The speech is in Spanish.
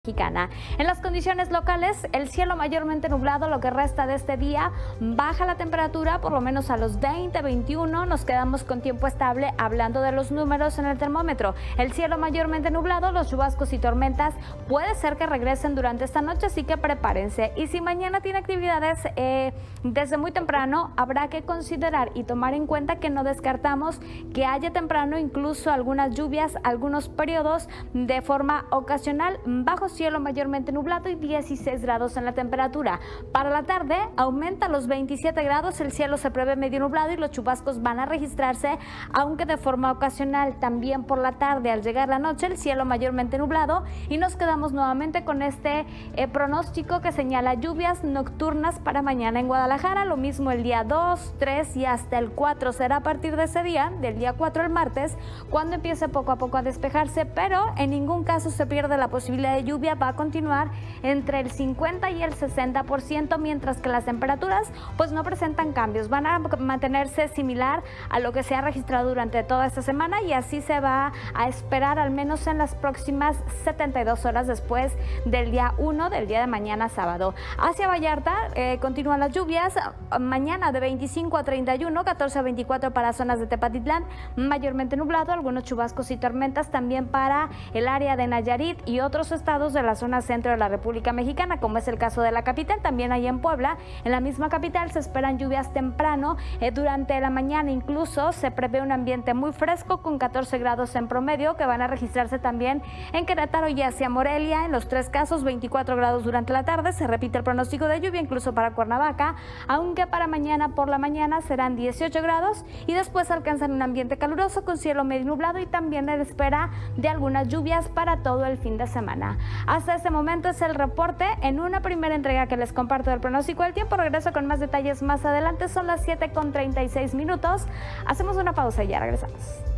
Mexicana. En las condiciones locales, el cielo mayormente nublado lo que resta de este día, baja la temperatura por lo menos a los 20-21, nos quedamos con tiempo estable hablando de los números en el termómetro. El cielo mayormente nublado, los chubascos y tormentas puede ser que regresen durante esta noche, así que prepárense. Y si mañana tiene actividades desde muy temprano, habrá que considerar y tomar en cuenta que no descartamos que haya temprano incluso algunas lluvias, algunos periodos de forma ocasional, bajo cielo mayormente nublado y 16 grados en la temperatura. Para la tarde aumenta a los 27 grados, el cielo se prevé medio nublado y los chubascos van a registrarse, aunque de forma ocasional. También por la tarde, al llegar la noche, el cielo mayormente nublado y nos quedamos nuevamente con este pronóstico que señala lluvias nocturnas para mañana en Guadalajara. Lo mismo el día 2, 3 y hasta el 4 será a partir de ese día, del día 4 el martes, cuando empiece poco a poco a despejarse, pero en ningún caso se pierde la posibilidad de lluvia. Va a continuar entre el 50 y el 60%, mientras que las temperaturas pues no presentan cambios, van a mantenerse similar a lo que se ha registrado durante toda esta semana, y así se va a esperar al menos en las próximas 72 horas después del día 1, del día de mañana sábado. Hacia Vallarta continúan las lluvias, mañana de 25 a 31, 14 a 24 para zonas de Tepatitlán, mayormente nublado, algunos chubascos y tormentas también para el área de Nayarit y otros estados de la zona centro de la República Mexicana, como es el caso de la capital. También ahí en Puebla, en la misma capital, se esperan lluvias temprano, durante la mañana incluso se prevé un ambiente muy fresco con 14 grados en promedio, que van a registrarse también en Querétaro y hacia Morelia. En los tres casos 24 grados durante la tarde, se repite el pronóstico de lluvia incluso para Cuernavaca, aunque para mañana por la mañana serán 18 grados y después alcanzan un ambiente caluroso con cielo medio nublado y también en espera de algunas lluvias para todo el fin de semana. Hasta este momento es el reporte en una primera entrega que les comparto del pronóstico del tiempo. Regreso con más detalles más adelante, son las 7:36. Hacemos una pausa y ya regresamos.